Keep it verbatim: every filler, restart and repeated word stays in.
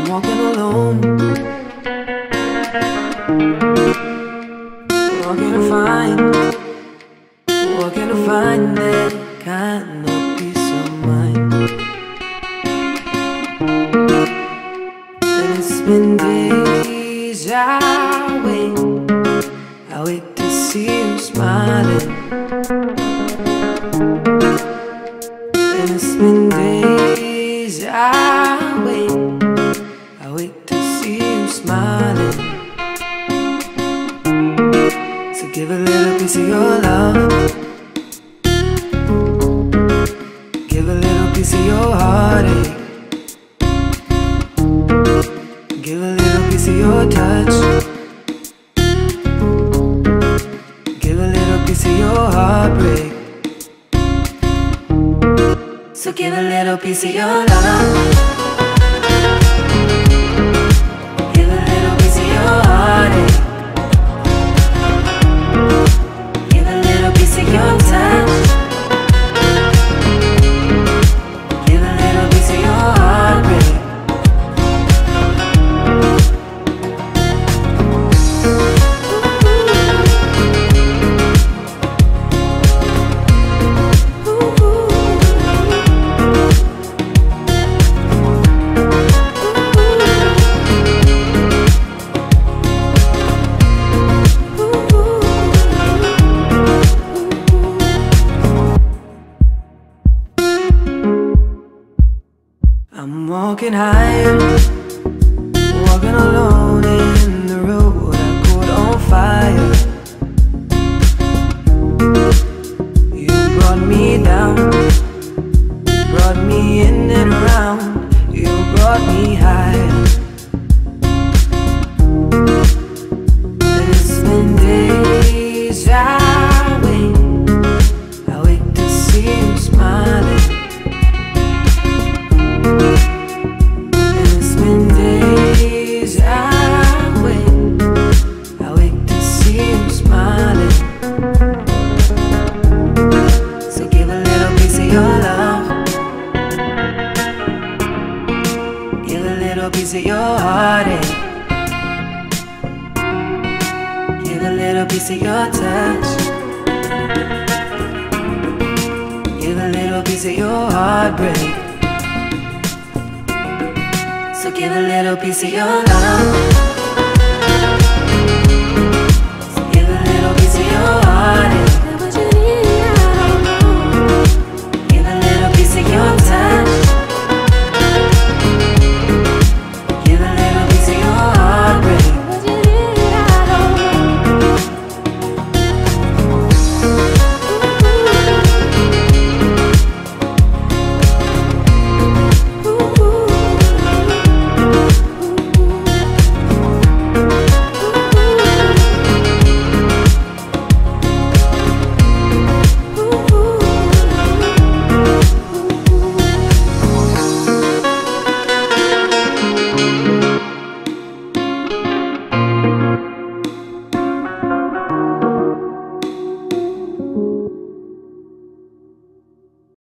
walking alone. What can I find? What can I find that kind of peace of mind? And it's been days I wait, I wait to see you smiling. And it's been days I wait, I wait to see you smiling. So give a little piece of your love, give a little piece of your heartache, give a little piece of your touch, give a little piece of your heartbreak. So give a little piece of your love, give a little piece of your heartache, give a little piece of your touch, give a little piece of your heartbreak. I'm walking higher, walking alone in the road I caught on fire. You brought me down, brought me in and around, you brought me higher. And it's been days I wait, I wait to see you smiling. Piece of your heartache, give a little piece of your touch, give a little piece of your heartbreak. So give a little piece of your love.